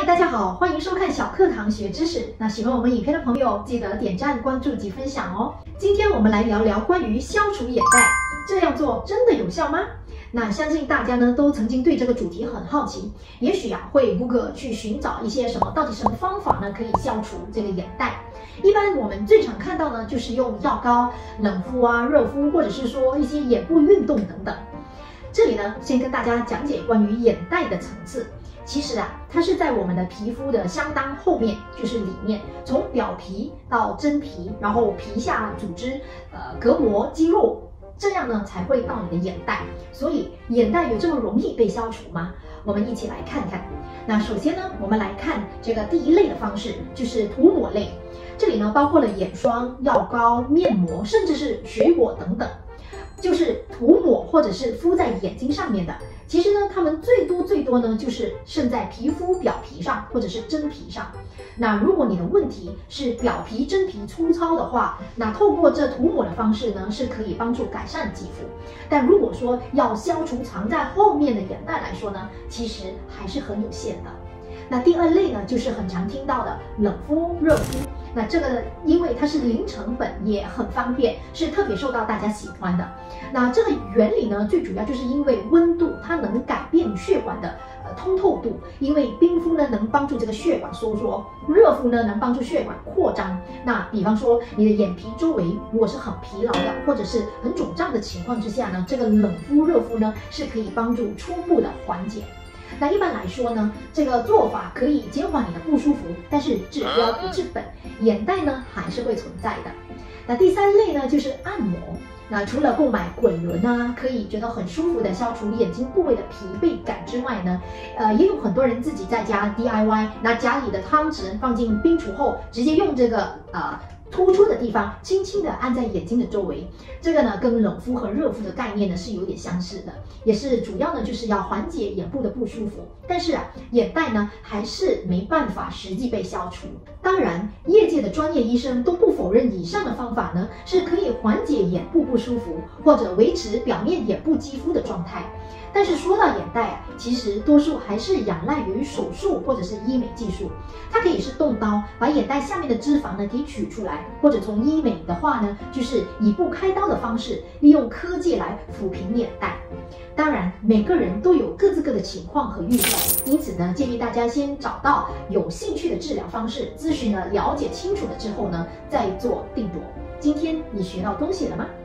嗨，大家好，欢迎收看小课堂学知识。那喜欢我们影片的朋友，记得点赞、关注及分享哦。今天我们来聊聊关于消除眼袋，这样做真的有效吗？那相信大家呢都曾经对这个主题很好奇，也许会 Google 去寻找一些到底什么方法呢可以消除这个眼袋。一般我们最常看到呢就是用药膏、冷敷热敷，或者是说一些眼部运动等等。这里呢先跟大家讲解关于眼袋的层次。其实它是在我们的皮肤的相当后面，就是里面，从表皮到真皮，然后皮下组织、隔膜、肌肉，这样呢才会到你的眼袋。所以眼袋有这么容易被消除吗？我们一起来看看。那首先呢，我们来看这个第一类的方式，就是涂抹类。这里呢包括了眼霜、药膏、面膜，甚至是水果等等，就是涂抹或者是敷在眼睛上面的。其实呢，它们最多呢，就是渗在皮肤表皮上或者是真皮上。那如果你的问题是表皮、真皮粗糙的话，那透过这涂抹的方式呢，是可以帮助改善肌肤。但如果说要消除藏在后面的眼袋来说呢，其实还是很有限的。那第二类呢，就是很常听到的冷敷、热敷。那这个因为它是零成本，也很方便，是特别受到大家喜欢的。那这个原理呢，最主要就是因为温度它能改变血管的通透度，因为冰敷呢能帮助这个血管收缩，热敷呢能帮助血管扩张。那比方说你的眼皮周围如果是很疲劳的，或者是很肿胀的情况之下呢，这个冷敷、热敷呢是可以帮助初步的缓解。那一般来说呢，这个做法可以减缓你的不舒服，但是治标不治本，眼袋呢还是会存在的。那第三类呢就是按摩。那除了购买滚轮可以觉得很舒服的消除眼睛部位的疲惫感之外呢，也有很多人自己在家 DIY， 拿家里的汤匙放进冰橱后，直接用这个突出的地方轻轻的按在眼睛的周围。这个呢跟冷敷和热敷的概念呢是有点相似的，也是主要呢就是要缓解眼部的不舒服。但是眼袋呢还是没办法实际被消除。当然业界的专业医生都不否认以上的方法呢是可以缓解眼部不舒服，或者维持表面眼部肌肤的状态。但是说到眼袋其实多数还是仰赖于手术或者是医美技术。它可以是动刀把眼袋下面的脂肪呢给取出来，或者从医美的话呢，就是以不开刀的方式，利用科技来抚平眼袋。当然每个人都有各自的情况和预算，因此呢建议大家先找到有兴趣的治疗方式，咨询了解清楚了之后呢，再做定夺。今天你学到东西了吗？